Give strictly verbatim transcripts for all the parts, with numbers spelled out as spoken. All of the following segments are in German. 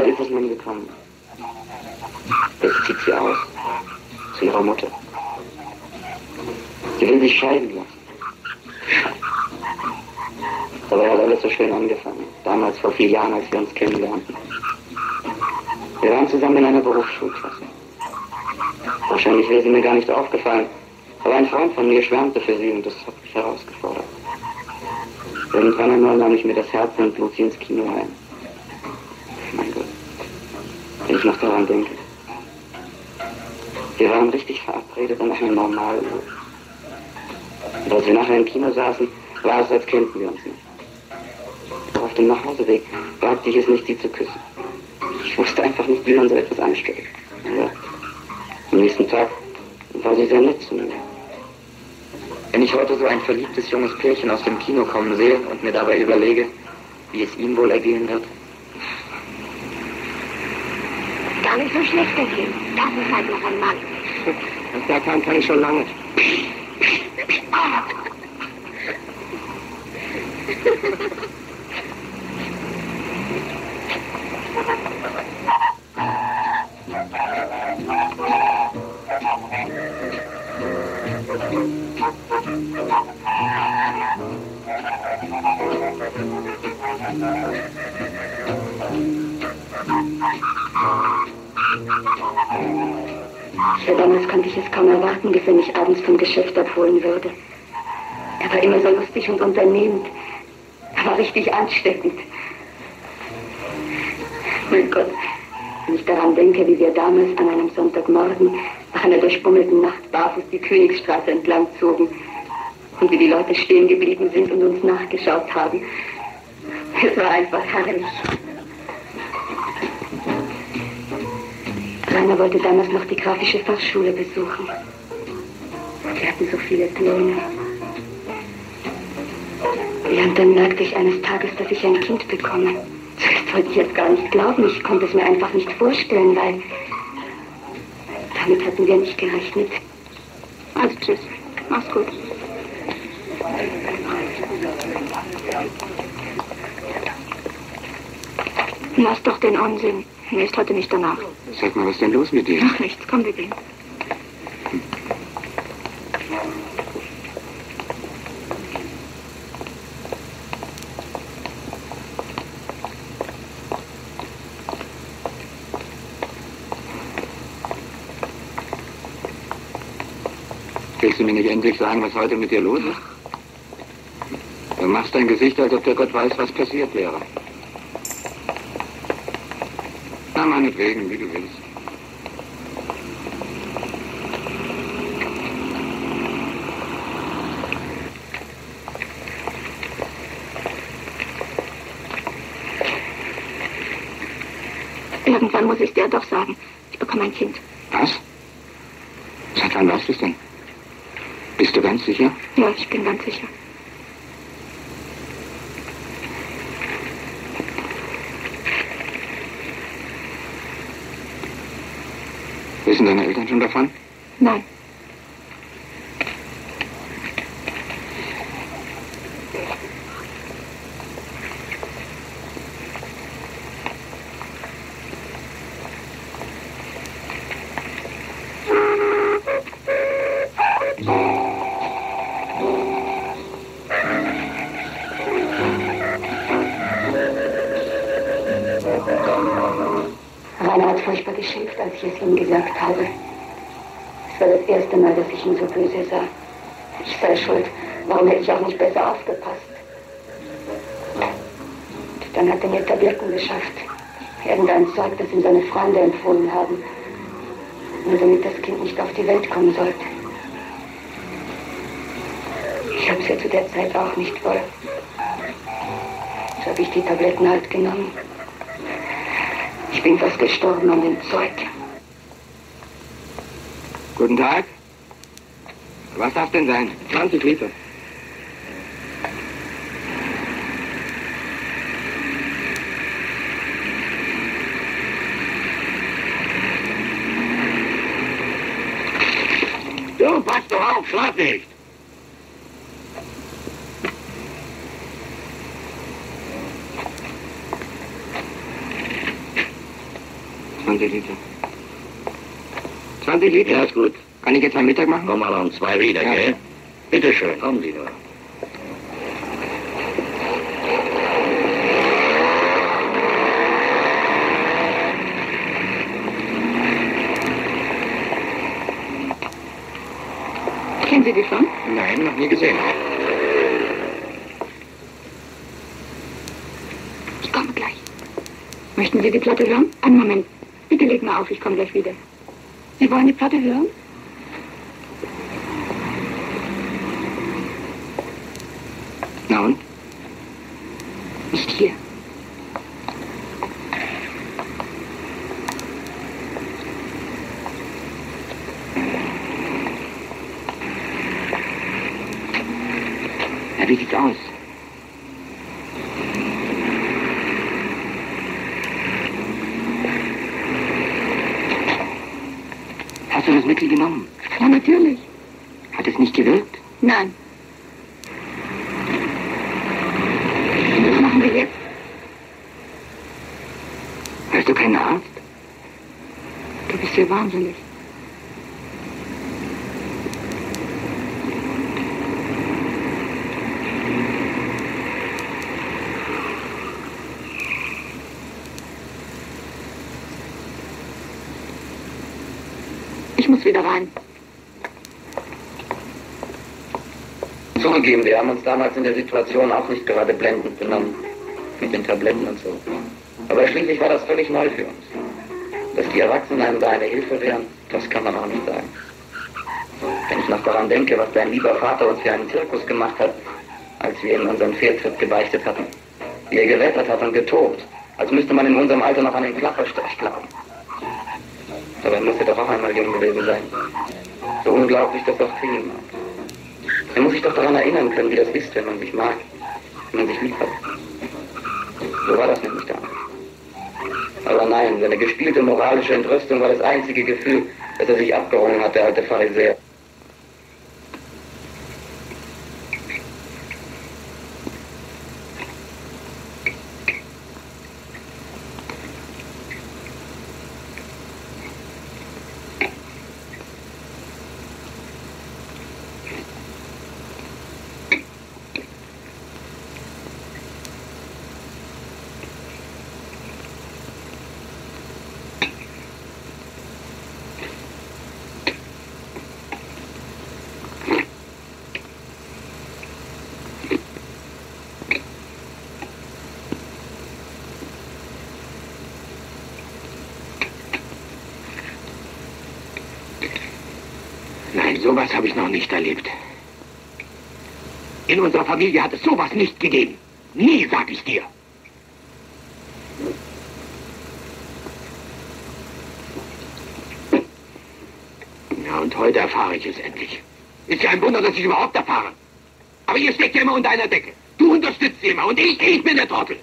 weit ist es nun gekommen. Jetzt zieht sie aus. Zu ihrer Mutter. Sie will sich scheiden lassen. Dabei hat alles so schön angefangen. Damals, vor vier Jahren, als wir uns kennenlernten. Wir waren zusammen in einer Berufsschulklasse. Wahrscheinlich wäre sie mir gar nicht aufgefallen. Aber ein Freund von mir schwärmte für sie und das hat mich herausgefordert. Irgendwann einmal nahm ich mir das Herz und lud sie ins Kino ein. Mein Gott, wenn ich noch daran denke. Wir waren richtig verabredet an einer Normaluhr. Und als wir nachher im Kino saßen, war es, als kennten wir uns nicht. Aber auf dem Nachhauseweg wagte ich es nicht, sie zu küssen. Ich wusste einfach nicht, wie man so etwas anstellt. Aber am nächsten Tag war sie sehr nett zu mir. Wenn ich heute so ein verliebtes junges Pärchen aus dem Kino kommen sehe und mir dabei überlege, wie es ihm wohl ergehen wird. Gar nicht so schlecht ergehen. Das ist halt noch ein Mann. Das da kann, kann ich schon lange. Ja, damals konnte ich es kaum erwarten, bis er mich abends vom Geschäft abholen würde. Er war immer so lustig und unternehmend. Er war richtig ansteckend. Mein Gott, wenn ich daran denke, wie wir damals an einem Sonntagmorgen nach einer durchbummelten Nacht barfuß die Königstraße entlang zogen und wie die Leute stehen geblieben sind und uns nachgeschaut haben. Es war einfach herrlich. Rainer wollte damals noch die grafische Fachschule besuchen. Wir hatten so viele Pläne. Ja, und dann merkte ich eines Tages, dass ich ein Kind bekomme. Zuerst wollte ich jetzt gar nicht glauben. Ich konnte es mir einfach nicht vorstellen, weil damit hatten wir nicht gerechnet. Also tschüss. Mach's gut. Lass doch den Unsinn. Mir ist heute nicht danach. Sag mal, was ist denn los mit dir? Ach, nichts. Komm, wir gehen. Willst du mir nicht endlich sagen, was heute mit dir los ist? Du machst dein Gesicht, als ob der Gott weiß, was passiert wäre. Na, meinetwegen, wie du willst. Irgendwann muss ich dir doch sagen, ich bekomme ein Kind. Was? Seit wann weißt du es denn? Bist du ganz sicher? Ja, ich bin ganz sicher. Wissen deine Eltern schon davon? Nein. Rainer hat furchtbar geschimpft, als ich es ihm gesagt habe. Es war das erste Mal, dass ich ihn so böse sah. Ich sei schuld. Warum hätte ich auch nicht besser aufgepasst? Und dann hat er mir Tabletten beschafft. Irgendein Zeug, das ihm seine Freunde empfohlen haben. Nur damit das Kind nicht auf die Welt kommen sollte. Ich habe es ja zu der Zeit auch nicht wollen. So habe ich die Tabletten halt genommen. Ich bin fast gestorben an dem Zeug. Guten Tag. Was darf denn sein? zwanzig Liter. Du, pass doch auf, schlaf nicht. zwanzig Liter. zwanzig Liter? Ja, ist gut. Kann ich jetzt mal Mittag machen? Komm mal um zwei wieder, ja. Gell? Bitte schön, kommen Sie nur. Kennen Sie die schon? Nein, noch nie gesehen. Ich komme gleich. Möchten Sie die Platte hören? Einen Moment. Bitte leg mal auf, ich komme gleich wieder. Sie wollen die Platte hören? Na und? Nicht hier. Ja, wie sieht's aus? Hast du das Mittel genommen? Ja, natürlich. Hat es nicht gewirkt? Nein. Was machen wir jetzt? Hörst du keinen Arzt? Du bist ja wahnsinnig. Ich muss wieder rein. Zugegeben, wir haben uns damals in der Situation auch nicht gerade blendend benommen. Mit den Tabletten und so. Aber schließlich war das völlig neu für uns. Dass die Erwachsenen einem da eine Hilfe wären, das kann man auch nicht sagen. Wenn ich noch daran denke, was dein lieber Vater uns für einen Zirkus gemacht hat, als wir ihm unseren Fehltritt gebeichtet hatten. Wie er gewettert hat und getobt, als müsste man in unserem Alter noch an den Klapperstich glauben. Aber er musste doch auch einmal jung gewesen sein. So unglaublich das auch klingen mag. Er muss sich doch daran erinnern können, wie das ist, wenn man sich mag, wenn man sich lieb hat. So war das nämlich damals. Aber nein, seine gespielte moralische Entrüstung war das einzige Gefühl, das er sich abgerungen hat, der alte Pharisäer. Sowas habe ich noch nicht erlebt. In unserer Familie hat es sowas nicht gegeben. Nie, sag ich dir. Ja, und heute erfahre ich es endlich. Ist ja ein Wunder, dass ich überhaupt erfahre. Aber ihr steckt ja immer unter einer Decke. Du unterstützt sie immer und ich, ich bin der Trottel.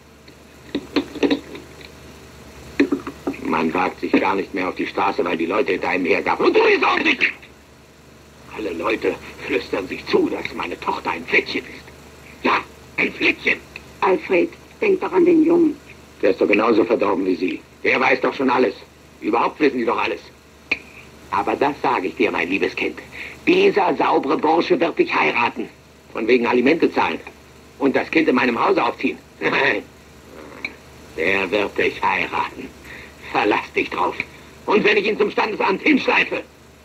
Man wagt sich gar nicht mehr auf die Straße, weil die Leute hinter einem hergaben. Und du ist auch nicht. Alle Leute flüstern sich zu, dass meine Tochter ein Flittchen ist. Ja, ein Flittchen. Alfred, denk doch an den Jungen. Der ist doch genauso verdorben wie Sie. Der weiß doch schon alles. Überhaupt wissen die doch alles. Aber das sage ich dir, mein liebes Kind. Dieser saubere Bursche wird dich heiraten. Von wegen Alimente zahlen. Und das Kind in meinem Hause aufziehen. Nein. Der wird dich heiraten. Verlass dich drauf. Und wenn ich ihn zum Standesamt hinschleife.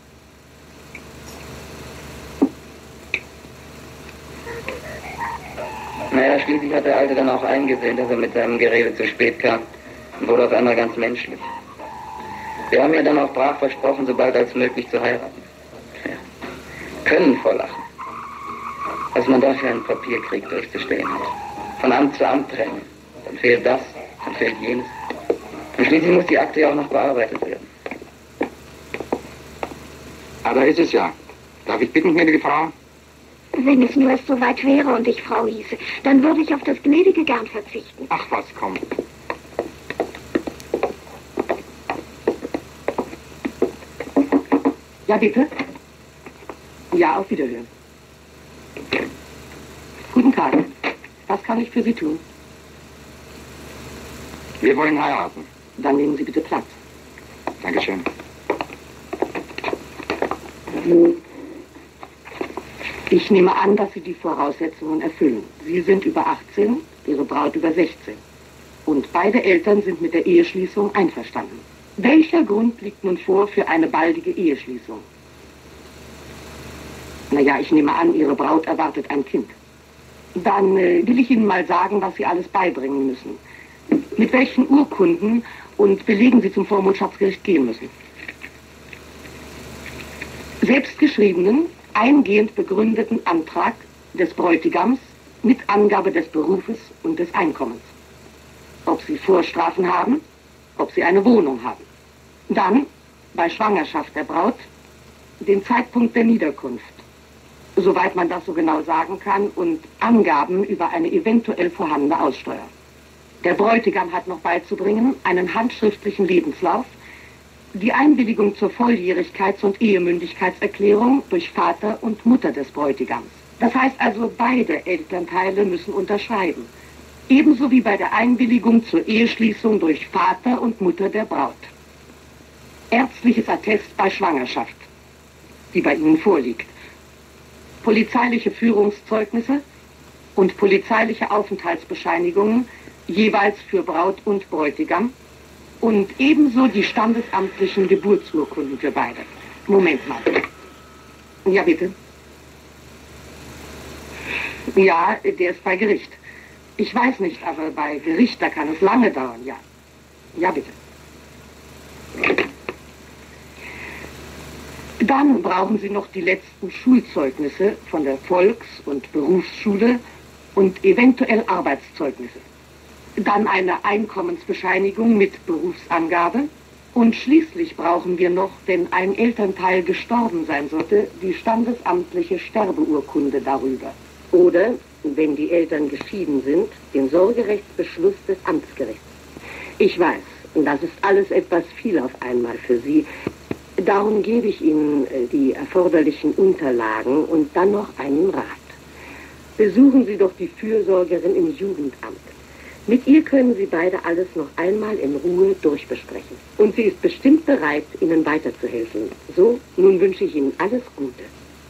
Naja, schließlich hat der Alte dann auch eingesehen, dass er mit seinem Gerede zu spät kam und wurde auf einmal ganz menschlich. Wir haben ja dann auch brav versprochen, so bald als möglich zu heiraten. Ja. Können vor Lachen. Was man dafür einen Papierkrieg durchzustehen hat. Von Amt zu Amt rennen. Dann fehlt das, dann fehlt jenes. Und schließlich muss die Akte ja auch noch bearbeitet werden. Ah, da ist es ja. Darf ich bitten, gnädige Frau? Wenn es nur erst so weit wäre und ich Frau hieße, dann würde ich auf das Gnädige gern verzichten. Ach was, komm. Ja, bitte? Ja, auf Wiederhören. Guten Tag. Was kann ich für Sie tun? Wir wollen heiraten. Dann nehmen Sie bitte Platz. Dankeschön. Ich nehme an, dass Sie die Voraussetzungen erfüllen. Sie sind über achtzehn, Ihre Braut über sechzehn. Und beide Eltern sind mit der Eheschließung einverstanden. Welcher Grund liegt nun vor für eine baldige Eheschließung? Naja, ich nehme an, Ihre Braut erwartet ein Kind. Dann äh, will ich Ihnen mal sagen, was Sie alles beibringen müssen. Mit welchen Urkunden und Belegen Sie zum Vormundschaftsgericht gehen müssen. Selbstgeschriebenen, eingehend begründeten Antrag des Bräutigams mit Angabe des Berufes und des Einkommens. Ob Sie Vorstrafen haben, ob Sie eine Wohnung haben. Dann, bei Schwangerschaft der Braut, den Zeitpunkt der Niederkunft, soweit man das so genau sagen kann, und Angaben über eine eventuell vorhandene Aussteuer. Der Bräutigam hat noch beizubringen einen handschriftlichen Lebenslauf, die Einwilligung zur Volljährigkeits- und Ehemündigkeitserklärung durch Vater und Mutter des Bräutigams. Das heißt also, beide Elternteile müssen unterschreiben. Ebenso wie bei der Einwilligung zur Eheschließung durch Vater und Mutter der Braut. Ärztliches Attest bei Schwangerschaft, die bei Ihnen vorliegt. Polizeiliche Führungszeugnisse und polizeiliche Aufenthaltsbescheinigungen jeweils für Braut und Bräutigam und ebenso die standesamtlichen Geburtsurkunden für beide. Moment mal. Ja, bitte. Ja, der ist bei Gericht. Ich weiß nicht, aber bei Gericht, da kann es lange dauern, ja. Ja, bitte. Dann brauchen Sie noch die letzten Schulzeugnisse von der Volks- und Berufsschule und eventuell Arbeitszeugnisse. Dann eine Einkommensbescheinigung mit Berufsangabe. Und schließlich brauchen wir noch, wenn ein Elternteil gestorben sein sollte, die standesamtliche Sterbeurkunde darüber. Oder, wenn die Eltern geschieden sind, den Sorgerechtsbeschluss des Amtsgerichts. Ich weiß, das ist alles etwas viel auf einmal für Sie. Darum gebe ich Ihnen die erforderlichen Unterlagen und dann noch einen Rat. Besuchen Sie doch die Fürsorgerin im Jugendamt. Mit ihr können Sie beide alles noch einmal in Ruhe durchbesprechen. Und sie ist bestimmt bereit, Ihnen weiterzuhelfen. So, nun wünsche ich Ihnen alles Gute.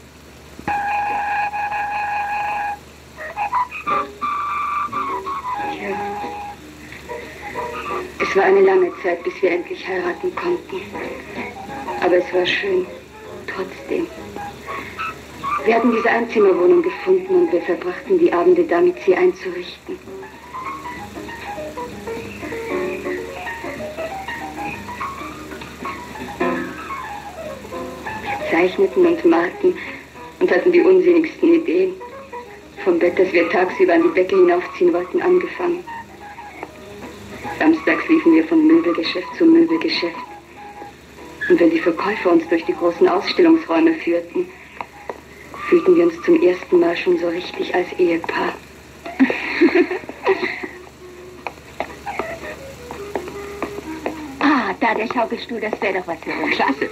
Es war eine lange Zeit, bis wir endlich heiraten konnten. Aber es war schön, trotzdem. Wir hatten diese Einzimmerwohnung gefunden und wir verbrachten die Abende damit, sie einzurichten. Wir zeichneten und malten und hatten die unsinnigsten Ideen. Vom Bett, das wir tagsüber an die Decke hinaufziehen wollten, angefangen. Samstags liefen wir von Möbelgeschäft zu Möbelgeschäft. Und wenn die Verkäufer uns durch die großen Ausstellungsräume führten, fühlten wir uns zum ersten Mal schon so richtig als Ehepaar. Ah, da der Schaukelstuhl, das wäre doch was für uns. Klasse.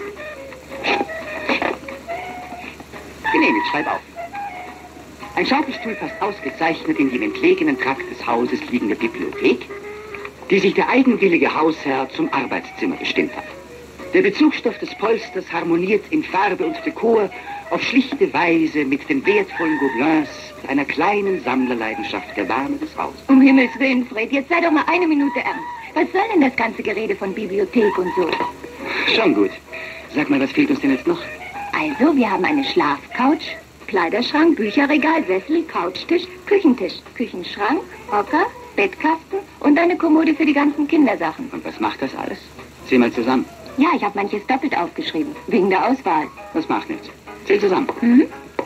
Genehmigt, schreib auf. Ein Schaukelstuhl passt ausgezeichnet in die im entlegenen Trakt des Hauses liegende Bibliothek, die sich der eigenwillige Hausherr zum Arbeitszimmer bestimmt hat. Der Bezugsstoff des Polsters harmoniert in Farbe und Dekor auf schlichte Weise mit den wertvollen Gobelins einer kleinen Sammlerleidenschaft der Dame des Hauses. Um Himmels Willen, Fred, jetzt sei doch mal eine Minute ernst. Was soll denn das ganze Gerede von Bibliothek und so? Schon gut. Sag mal, was fehlt uns denn jetzt noch? Also, wir haben eine Schlafcouch, Kleiderschrank, Bücherregal, Sessel, Couchtisch, Küchentisch, Küchenschrank, Hocker, Bettkasten und eine Kommode für die ganzen Kindersachen. Und was macht das alles? Zähl mal zusammen. Ja, ich habe manches doppelt aufgeschrieben, wegen der Auswahl. Das macht nichts. Zähl zusammen. Mhm.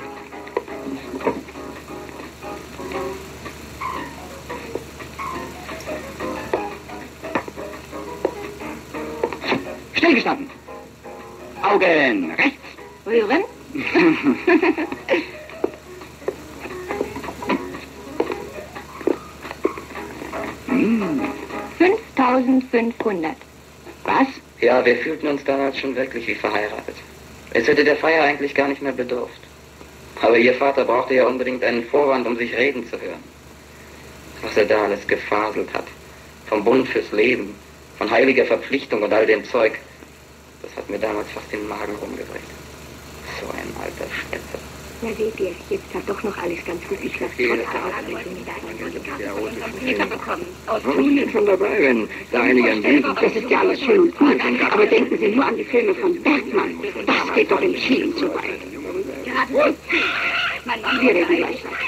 Stillgestanden. Augen rechts. Rühren. fünftausendfünfhundert. Was? Ja, wir fühlten uns damals schon wirklich wie verheiratet. Es hätte der Feier eigentlich gar nicht mehr bedurft. Aber Ihr Vater brauchte ja unbedingt einen Vorwand, um sich reden zu hören. Was er da alles gefaselt hat. Vom Bund fürs Leben, von heiliger Verpflichtung und all dem Zeug. hat mir damals fast den Magen rumgedreht. So ein alter Schnitzer. Na seht ihr, jetzt hat doch noch alles ganz gut geklappt. Wiederbekommen. Was ist denn schon dabei, wenn da einige an Wiesen... Das ist ja alles schön und gut, aber denken Sie nur an die Filme von Bergmann. Das geht doch in Schielen zu weit. Wir reden gleich weiter.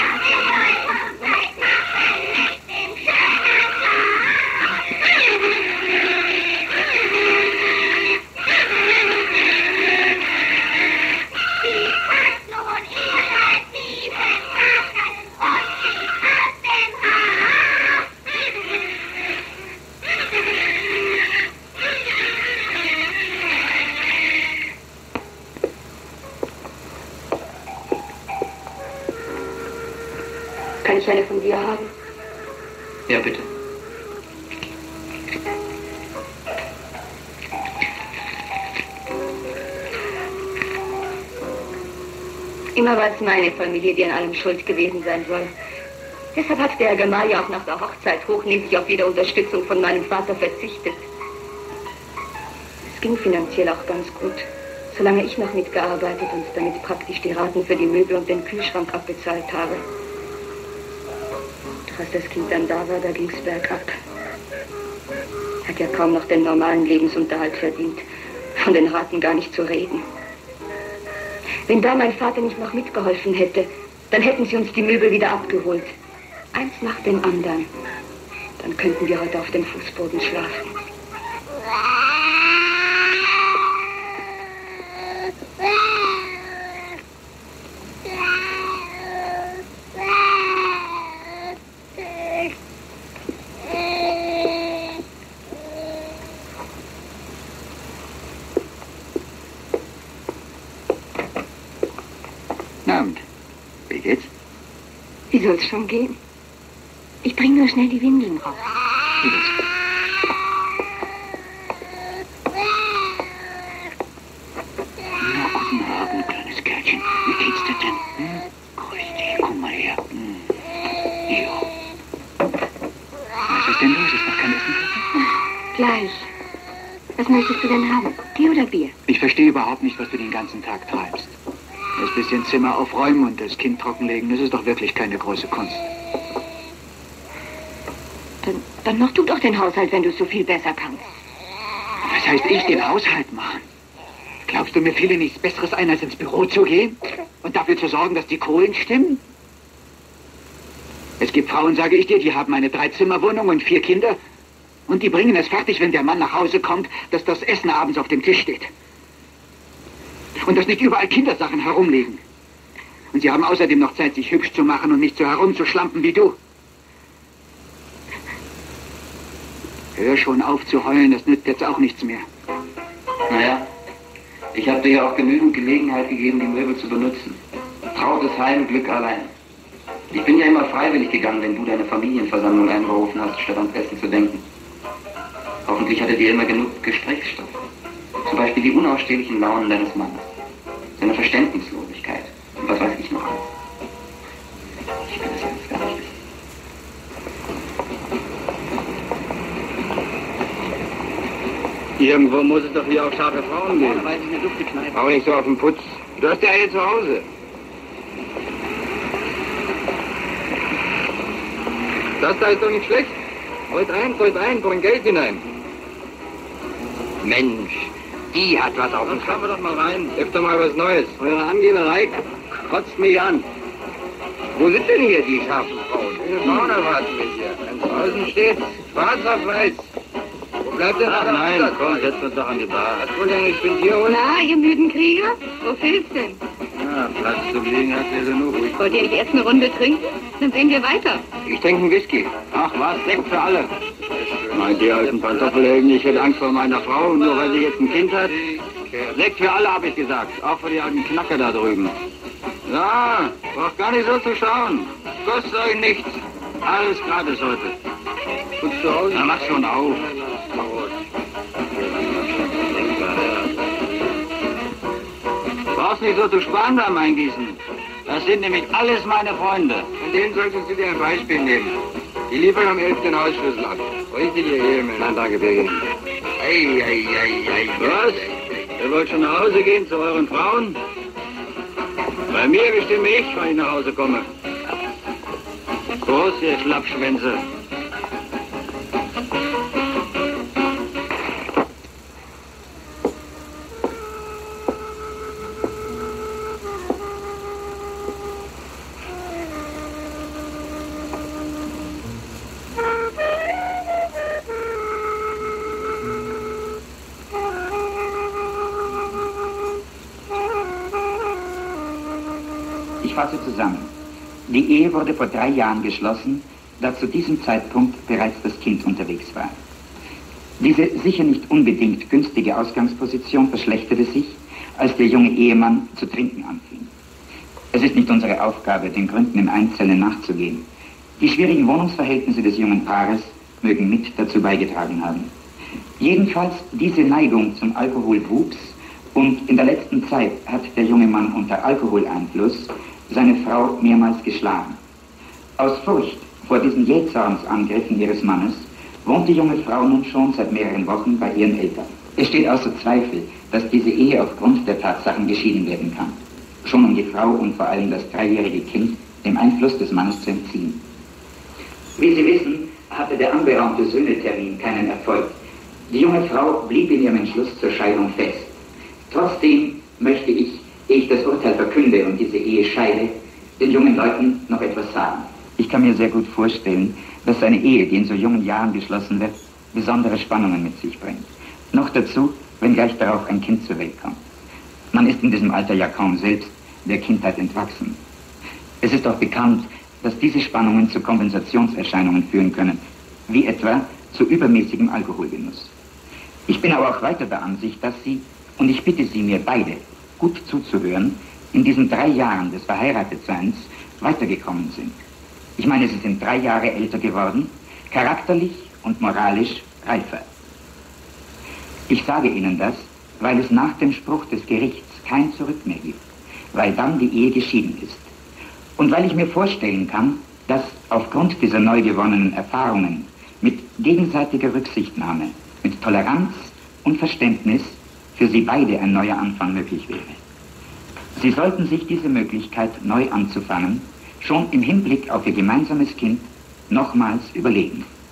Kann ich eine von dir haben? Ja, bitte. Immer war es meine Familie, die an allem schuld gewesen sein soll. Deshalb hat der Herr Gemalia auch nach der Hochzeit hochnäsig auf jede Unterstützung von meinem Vater verzichtet. Es ging finanziell auch ganz gut, solange ich noch mitgearbeitet und damit praktisch die Raten für die Möbel und den Kühlschrank abbezahlt habe. Doch als das Kind dann da war, da ging's bergab. Hat ja kaum noch den normalen Lebensunterhalt verdient, von den Raten gar nicht zu reden. Wenn da mein Vater nicht noch mitgeholfen hätte, dann hätten sie uns die Möbel wieder abgeholt. Eins nach dem anderen. Dann könnten wir heute auf dem Fußboden schlafen. Abend. Wie geht's? Wie soll's schon gehen? Ich bring nur schnell die Windeln raus. Wie geht's? Na, guten Abend, kleines Kerlchen. Wie geht's dir denn? Hm? Grüß dich, komm mal her. Hm. Jo. Was ist denn los? Ist noch kein Essen fertig? Gleich. Was möchtest du denn haben? Tee oder Bier? Ich verstehe überhaupt nicht, was du den ganzen Tag treibst. Das bisschen Zimmer aufräumen und das Kind trockenlegen, das ist doch wirklich keine große Kunst. Dann, dann mach du doch den Haushalt, wenn du es so viel besser kannst. Was heißt ich den Haushalt machen? Glaubst du, mir fiele nichts Besseres ein, als ins Büro zu gehen und dafür zu sorgen, dass die Kohlen stimmen? Es gibt Frauen, sage ich dir, die haben eine Dreizimmerwohnung und vier Kinder und die bringen es fertig, wenn der Mann nach Hause kommt, dass das Essen abends auf dem Tisch steht. Und dass nicht überall Kindersachen herumliegen. Und sie haben außerdem noch Zeit, sich hübsch zu machen und nicht so herumzuschlampen wie du. Hör schon auf zu heulen, das nützt jetzt auch nichts mehr. Naja, ich habe dir ja auch genügend Gelegenheit gegeben, die Möbel zu benutzen. Trautes Heim, Glück allein. Ich bin ja immer freiwillig gegangen, wenn du deine Familienversammlung einberufen hast, statt ans Essen zu denken. Hoffentlich hattet ihr immer genug Gesprächsstoff. Zum Beispiel die unausstehlichen Launen deines Mannes. Seine Verständnislosigkeit. Und was weiß ich noch alles. Ich will das jetzt gar nicht wissen. Irgendwo muss es doch hier auch scharfe Frauen geben. Auch nicht so auf den Putz. Du hast ja hier zu Hause. Das da ist doch nicht schlecht. Freut rein, freut rein, bring Geld hinein. Mensch, die hat was auf dem Kopf. Schauen wir doch mal rein. Öfter mal was Neues. Eure Angeberei kotzt mich an. Wo sind denn hier die scharfen Frauen? Diese Frauen erwarten mich hier. Wenn draußen steht, schwarz auf weiß. Wo bleibt denn Ach nein, komm, setz uns doch an die Bar. Was wollt ihr eigentlich Spintier holen? Na, ihr müden Krieger? Wo fehlt's denn? Ja, Platz zum Liegen hat ihr genug. Wollt ihr nicht erst eine Runde trinken? Dann sehen wir weiter. Ich trinke einen Whisky. Ach was, Sekt für alle. Meint die alten Pantoffelhelden, ich hätte Angst vor meiner Frau, nur weil sie jetzt ein Kind hat? Sekt für alle, habe ich gesagt. Auch für die alten Knacker da drüben. Ja, braucht gar nicht so zu schauen. Kostet euch nichts. Alles gratis heute. Gut zu Hause? Na, mach schon auf. Brauchst nicht so zu sparen beim Eingießen. Das sind nämlich alles meine Freunde. Von denen solltest du dir ein Beispiel nehmen. Die liefern am elften den Hausschlüssel ab. Richtige Ehemänner. Nein, danke, Birgit. Ei, ei, ei, ei. Was? Ihr wollt schon nach Hause gehen zu euren Frauen? Bei mir bestimme ich, wann ich nach Hause komme. Groß, ihr Schlappschwänze. Ich fasse zusammen. Die Ehe wurde vor drei Jahren geschlossen, da zu diesem Zeitpunkt bereits das Kind unterwegs war. Diese sicher nicht unbedingt günstige Ausgangsposition verschlechterte sich, als der junge Ehemann zu trinken anfing. Es ist nicht unsere Aufgabe, den Gründen im Einzelnen nachzugehen. Die schwierigen Wohnungsverhältnisse des jungen Paares mögen mit dazu beigetragen haben. Jedenfalls diese Neigung zum Alkohol wuchs und in der letzten Zeit hat der junge Mann unter Alkoholeinfluss seine Frau mehrmals geschlagen. Aus Furcht vor diesen Jähzornsangriffen ihres Mannes wohnt die junge Frau nun schon seit mehreren Wochen bei ihren Eltern. Es steht außer Zweifel, dass diese Ehe aufgrund der Tatsachen geschieden werden kann, schon um die Frau und vor allem das dreijährige Kind dem Einfluss des Mannes zu entziehen. Wie Sie wissen, hatte der anberaumte Söhnetermin keinen Erfolg. Die junge Frau blieb in ihrem Entschluss zur Scheidung fest. Trotzdem möchte ich, ehe ich das Urteil verkünde und diese Ehe scheide, den jungen Leuten noch etwas sagen. Ich kann mir sehr gut vorstellen, dass eine Ehe, die in so jungen Jahren geschlossen wird, besondere Spannungen mit sich bringt. Noch dazu, wenn gleich darauf ein Kind zur Welt kommt. Man ist in diesem Alter ja kaum selbst der Kindheit entwachsen. Es ist auch bekannt, dass diese Spannungen zu Kompensationserscheinungen führen können, wie etwa zu übermäßigem Alkoholgenuss. Ich bin aber auch weiter der Ansicht, dass Sie, und ich bitte Sie mir beide, gut zuzuhören, in diesen drei Jahren des Verheiratetseins weitergekommen sind. Ich meine, Sie sind drei Jahre älter geworden, charakterlich und moralisch reifer. Ich sage Ihnen das, weil es nach dem Spruch des Gerichts kein Zurück mehr gibt, weil dann die Ehe geschieden ist. Und weil ich mir vorstellen kann, dass aufgrund dieser neu gewonnenen Erfahrungen mit gegenseitiger Rücksichtnahme, mit Toleranz und Verständnis für Sie beide ein neuer Anfang möglich wäre. Sie sollten sich diese Möglichkeit, neu anzufangen, schon im Hinblick auf Ihr gemeinsames Kind nochmals überlegen.